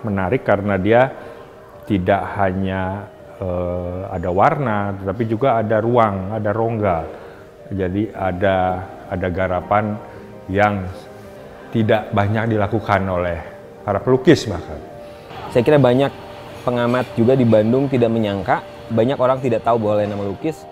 menarik karena dia tidak hanya ada warna, tetapi juga ada ruang, ada rongga. Jadi ada garapan yang tidak banyak dilakukan oleh para pelukis bahkan. Saya kira banyak pengamat juga di Bandung tidak menyangka, banyak orang tidak tahu bahwa Lena melukis.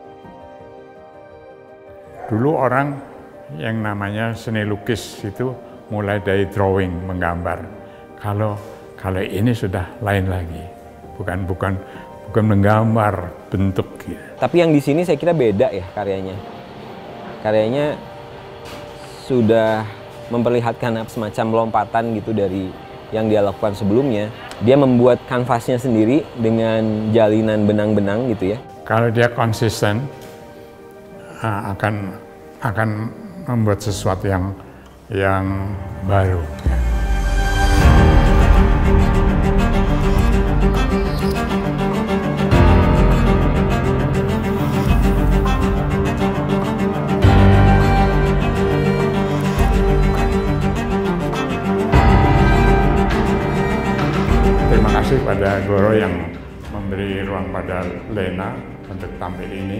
Dulu orang yang namanya seni lukis itu mulai dari drawing, menggambar. Kalau ini sudah lain lagi, bukan menggambar bentuk. Gitu. Tapi yang di sini saya kira beda ya karyanya. Karyanya sudah memperlihatkan semacam lompatan gitu dari yang dia lakukan sebelumnya. Dia membuat kanvasnya sendiri dengan jalinan benang-benang gitu ya. Kalau dia konsisten akan membuat sesuatu yang baru. Ya. Terima kasih pada Goro yang memberi ruang pada Lena untuk tampil ini.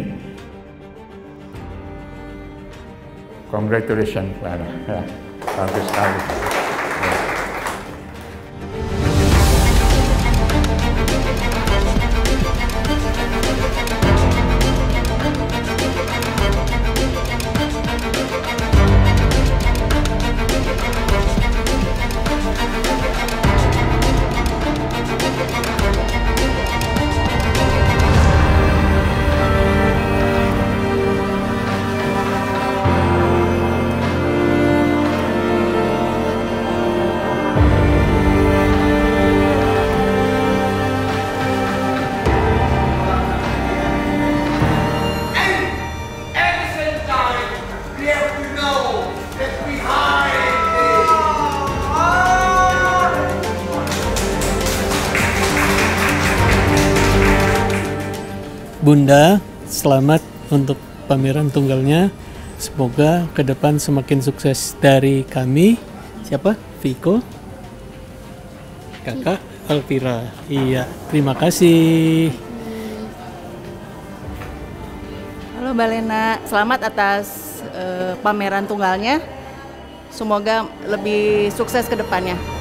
Congratulations, Lena. Ya, bagus sekali. Ya. Bunda, selamat untuk pameran tunggalnya. Semoga ke depan semakin sukses dari kami. Siapa? Viko? Kakak Alvira. Iya, terima kasih. Halo Mbak Lena, selamat atas pameran tunggalnya. Semoga lebih sukses ke depannya.